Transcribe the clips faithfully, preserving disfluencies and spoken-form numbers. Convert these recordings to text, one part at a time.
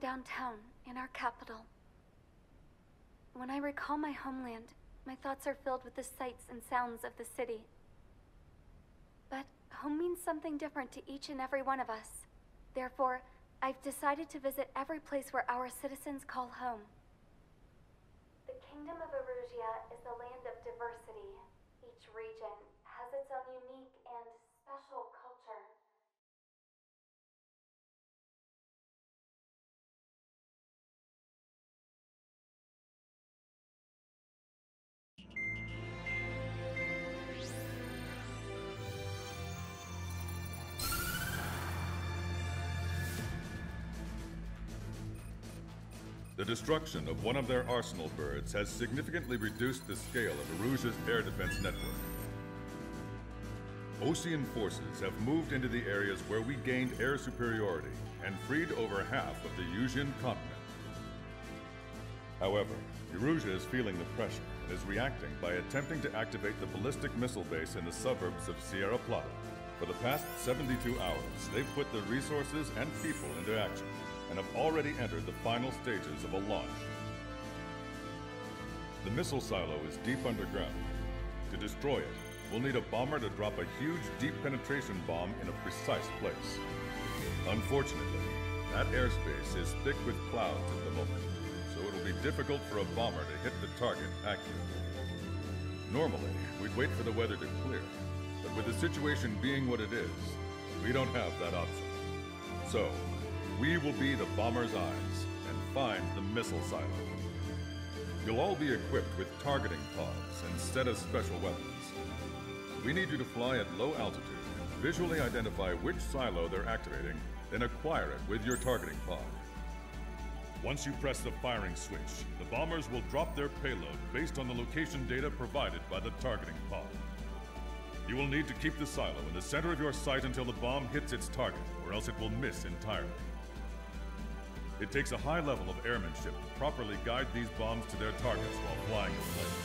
downtown, in our capital. When I recall my homeland, my thoughts are filled with the sights and sounds of the city. But home means something different to each and every one of us. Therefore, I've decided to visit every place where our citizens call home. The Kingdom of Erusia is a land of diversity. Each region has its own unique and special culture. The destruction of one of their arsenal birds has significantly reduced the scale of Erusia's air defense network. Osean forces have moved into the areas where we gained air superiority and freed over half of the Eusian continent. However, Erusia is feeling the pressure and is reacting by attempting to activate the ballistic missile base in the suburbs of Sierra Plata. For the past seventy-two hours, they've put the resources and people into action, and have already entered the final stages of a launch. The missile silo is deep underground. To destroy it, we'll need a bomber to drop a huge deep penetration bomb in a precise place. Unfortunately, that airspace is thick with clouds at the moment, so it'll be difficult for a bomber to hit the target accurately. Normally, we'd wait for the weather to clear, but with the situation being what it is, we don't have that option. So, we will be the bomber's eyes and find the missile silo. You'll all be equipped with targeting pods instead of special weapons. We need you to fly at low altitude and visually identify which silo they're activating, then acquire it with your targeting pod. Once you press the firing switch, the bombers will drop their payload based on the location data provided by the targeting pod. You will need to keep the silo in the center of your sight until the bomb hits its target, or else it will miss entirely. It takes a high level of airmanship to properly guide these bombs to their targets while flying the plane.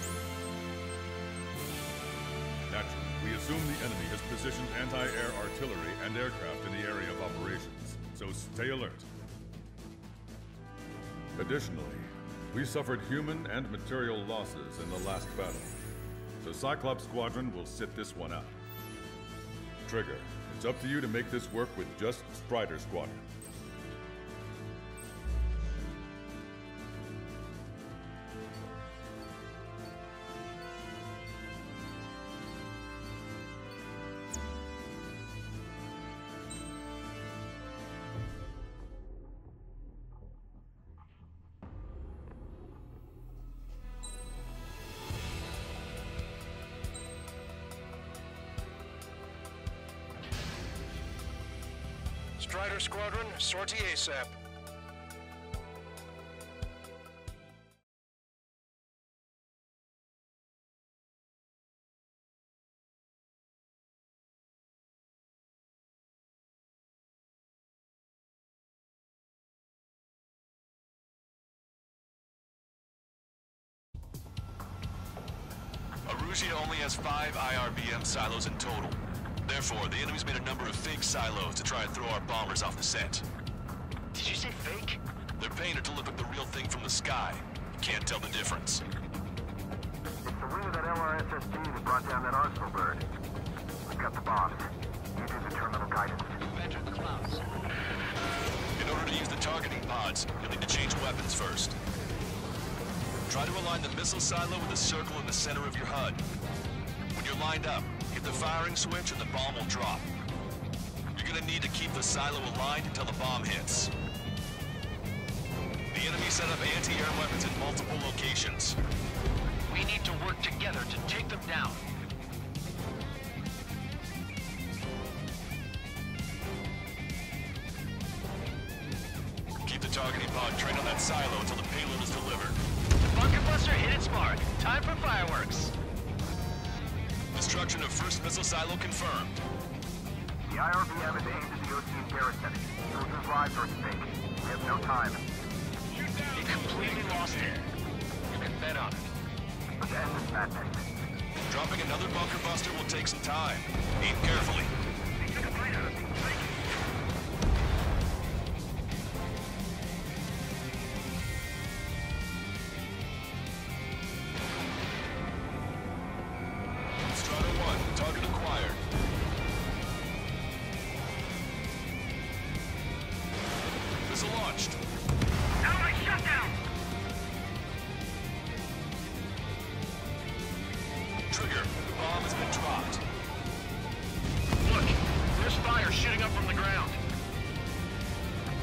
Naturally, we assume the enemy has positioned anti-air artillery and aircraft in the area of operations, so stay alert. Additionally, we suffered human and material losses in the last battle, so Cyclops Squadron will sit this one out. Trigger, it's up to you to make this work with just Strider Squadron. Strider Squadron, sortie ASAP. Erusia only has five I R B M silos in total. Therefore, the enemy's made a number of fake silos to try and throw our bombers off the scent. Did you say fake? They're painted to look like the real thing from the sky. You can't tell the difference. It's the wing of that L R S S G that brought down that arsenal bird. We got the bombs. You do the terminal guidance. Enter the clouds. In order to use the targeting pods, you'll need to change weapons first. Try to align the missile silo with a circle in the center of your H U D. When you're lined up, hit the firing switch and the bomb will drop. You're gonna need to keep the silo aligned until the bomb hits. The enemy set up anti-air weapons in multiple locations. We need to work together to take them down. Keep the targeting pod trained on that silo until the payload is delivered. The bunker buster hit its mark. Time for fireworks. Destruction of first missile silo confirmed. The I R B M is aimed at the Osean garrison. Children's lives are at stake. We have no time. They completely lost it. You can bet on it. Let's end this madness. Dropping another bunker buster will take some time. Aim carefully.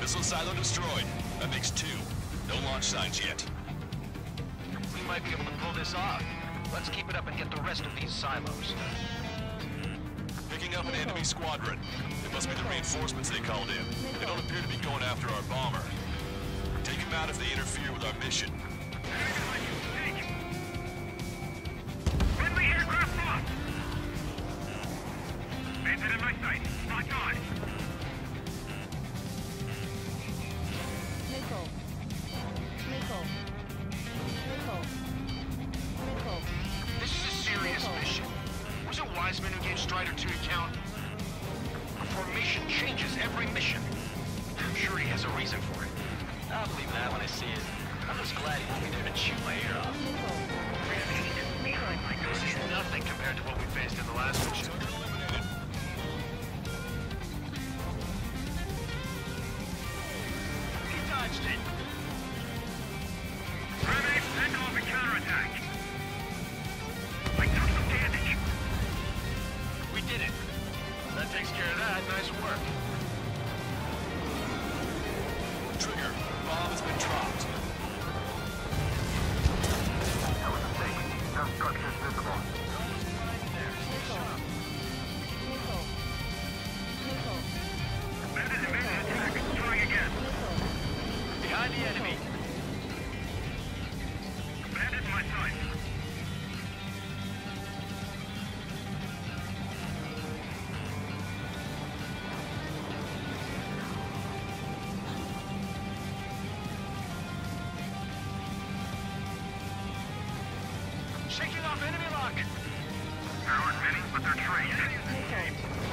Missile silo destroyed. That makes two. No launch signs yet. We might be able to pull this off. Let's keep it up and get the rest of these silos. Picking up an enemy squadron. It must be the reinforcements they called in. They don't appear to be going after our bomber. Take them out if they interfere with our mission. Friendly aircraft lost! Bandit in my sight. Lock on! Missile. Missile. Missile. Missile. This is a serious mission. Was it Wiseman who gave Strider two account? A formation changes every mission. I'm sure he has a reason for it. I'll believe that when I see it. I'm just glad he won't be there to chew my ear off. This is nothing compared to what we faced in the last mission. He dodged it. Grenade, send off a counterattack! I took some damage! We did it. That takes care of that. Nice work. Trigger, bomb has been dropped. That was a mistake. No structures visible. Missile. Missile. Missile. Bandit evaded attack. Trying again. Missile. Behind the enemy. Bandit in my sight. Shaking off enemy lock. Power's many, but they're trained. Missile.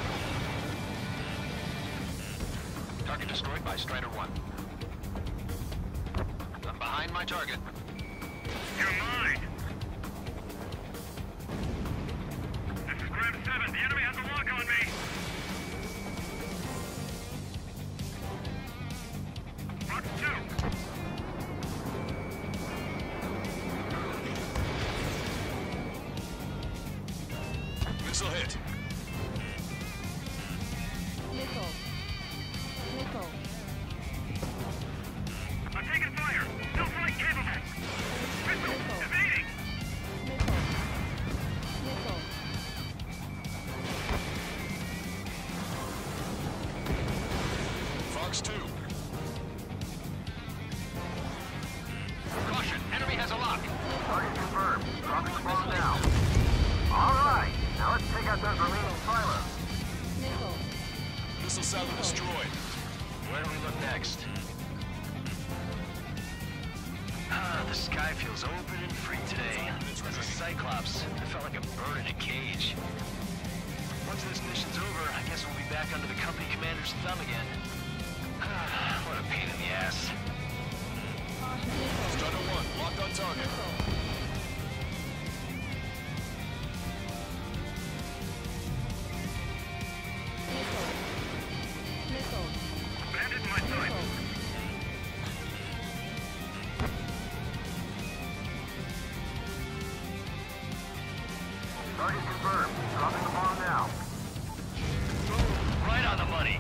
Target destroyed by Strider one. I'm behind my target. You're mine! This is Graham seven. The enemy has a lock on me! Fox two! Missile hit. Missile. Missile. I'm taking fire! Still flight capable! Missile! Evading! Missile. Missile. Fox two. Caution, enemy has a lock. Target confirmed. Dropping the bomb now. Alright! Now let's take out those remaining silos. Missile. Missile silo destroyed. Where do we look next? Ah, the sky feels open and free today. As a Cyclops, I felt like a bird in a cage. Once this mission's over, I guess we'll be back under the company commander's thumb again. Ah, what a pain in the ass. Strider one, locked on target. Missile. Missile. Bandit in my sight. Target confirmed. Dropping the bomb now. Right on the money.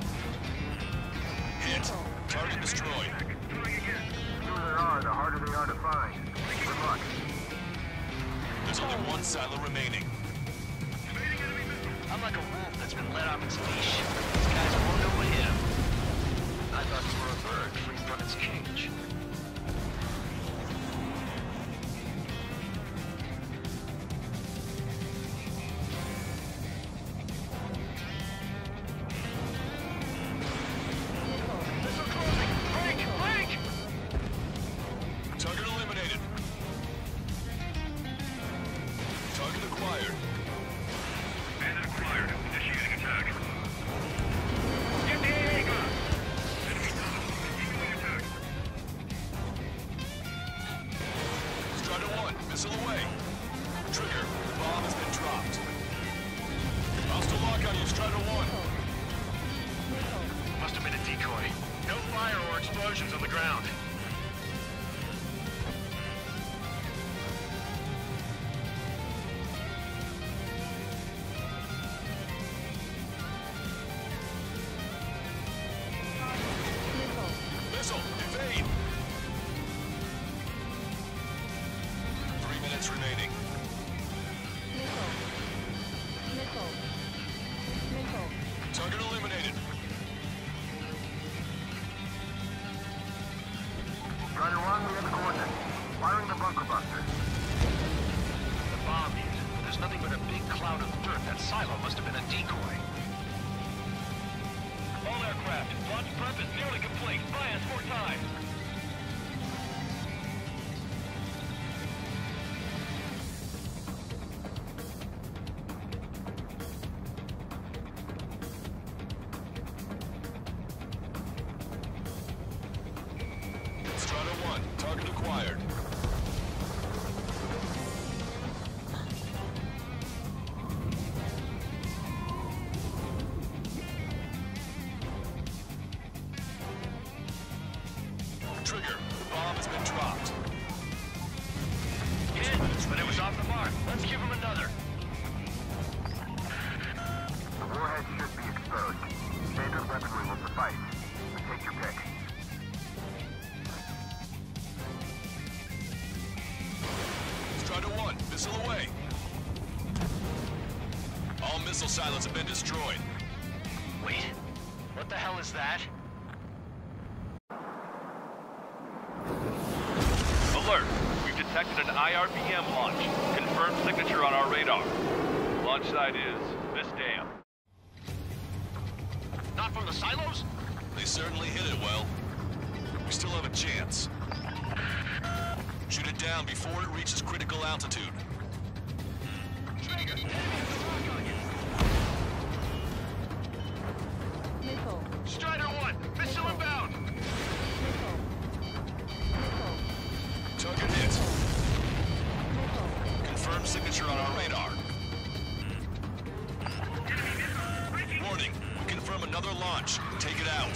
Hit. Target destroyed. Trying again. The fewer there are, the harder they are to find. Good luck. There's only one silo remaining. Evading enemy missile. I'm like a wolf that's been let off its leash. These guys won't know what hit him. I thought you were a bird free from its cage. Missile closing! Break! Break! Target eliminated. Target acquired. Bandit acquired. Initiating attack. Get the Enemy down. Continuing attack. Strider one, missile away. Trigger, the bomb has been dropped. Hostile lock on you, Strider one. Must have been a decoy. No fire or explosions on the ground. Missile. Strata one, target acquired. Trigger, the bomb has been dropped. Hit, but it was off the mark. Let's give him another. The warhead should be exposed. Standard weaponry will suffice. Take your pick. Strata one, missile away. All missile silos have been destroyed. Wait, what the hell is that? Alert! We've detected an I R B M launch. Confirmed signature on our radar. Launch site is this dam. Not from the silos? They certainly hit it well. We still have a chance. Shoot it down before it reaches critical altitude. Trigger! Missile. Strider one, missile inbound! Missile. Missile. Target hit. Missile. Confirmed signature on our radar. Warning, we confirm another launch. Take it out.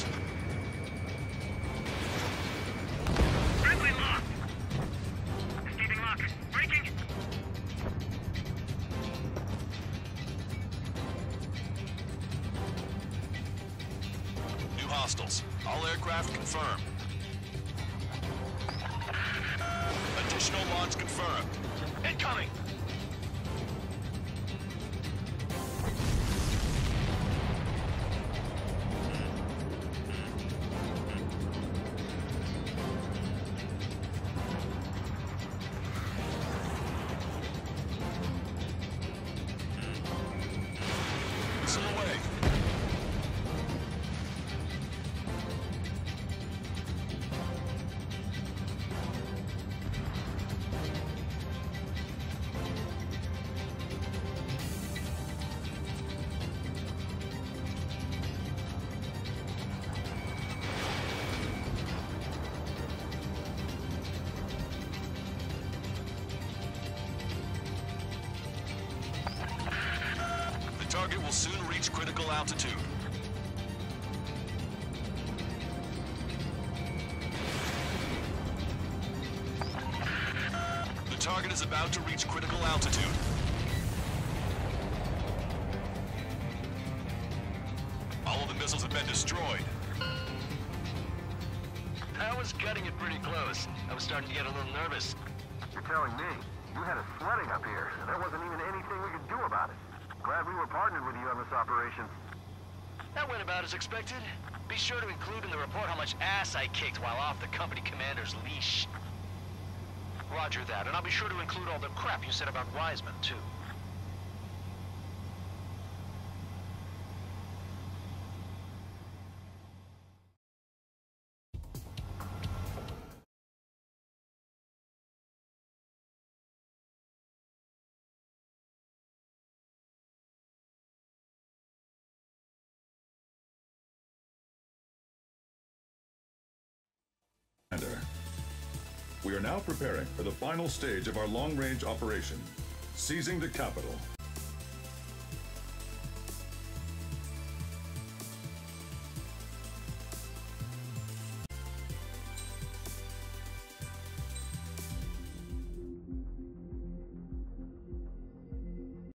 Friendly lock. Escaping lock. Breaking. New hostiles. All aircraft confirmed. Additional launch confirmed. Incoming! Missile away. The target will soon reach critical altitude. The target is about to reach critical altitude. All of the missiles have been destroyed. That was cutting it pretty close. I was starting to get a little nervous. You're telling me you had us sweating up here, and there wasn't even anything we could do about it. Glad we were partnered with you on this operation. That went about as expected. Be sure to include in the report how much ass I kicked while off the company commander's leash. Roger that, and I'll be sure to include all the crap you said about Wiseman, too. Commander, we are now preparing for the final stage of our long-range operation, seizing the capital.